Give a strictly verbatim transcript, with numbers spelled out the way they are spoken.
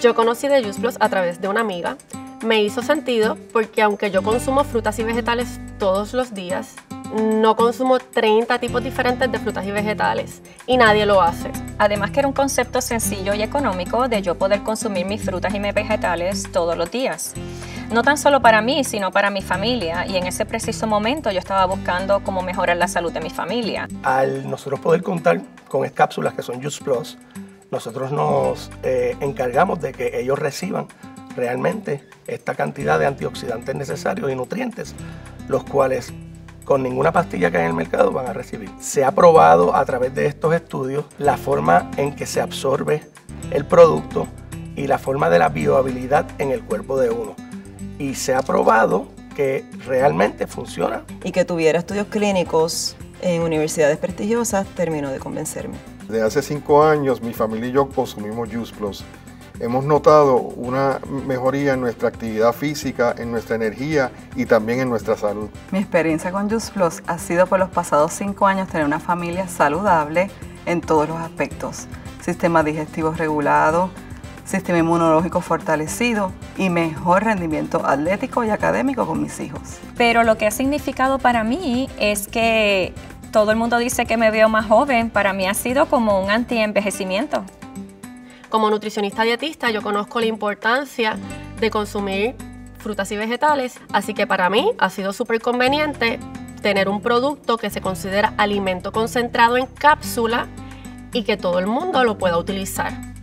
Yo conocí de Juice Plus a través de una amiga. Me hizo sentido porque aunque yo consumo frutas y vegetales todos los días, no consumo treinta tipos diferentes de frutas y vegetales y nadie lo hace. Además que era un concepto sencillo y económico de yo poder consumir mis frutas y mis vegetales todos los días. No tan solo para mí, sino para mi familia, y en ese preciso momento yo estaba buscando cómo mejorar la salud de mi familia. Al nosotros poder contar con cápsulas que son Juice Plus, nosotros nos eh, encargamos de que ellos reciban realmente esta cantidad de antioxidantes necesarios y nutrientes, los cuales con ninguna pastilla que hay en el mercado van a recibir. Se ha probado a través de estos estudios la forma en que se absorbe el producto y la forma de la biohabilidad en el cuerpo de uno. Y se ha probado que realmente funciona. Y que tuviera estudios clínicos en universidades prestigiosas terminó de convencerme. Desde hace cinco años mi familia y yo consumimos Juice Plus. Hemos notado una mejoría en nuestra actividad física, en nuestra energía y también en nuestra salud. Mi experiencia con Juice Plus ha sido por los pasados cinco años tener una familia saludable en todos los aspectos. Sistema digestivo regulado, sistema inmunológico fortalecido y mejor rendimiento atlético y académico con mis hijos. Pero lo que ha significado para mí es que todo el mundo dice que me veo más joven. Para mí ha sido como un anti-envejecimiento. Como nutricionista dietista, yo conozco la importancia de consumir frutas y vegetales, así que para mí ha sido súper conveniente tener un producto que se considera alimento concentrado en cápsula y que todo el mundo lo pueda utilizar.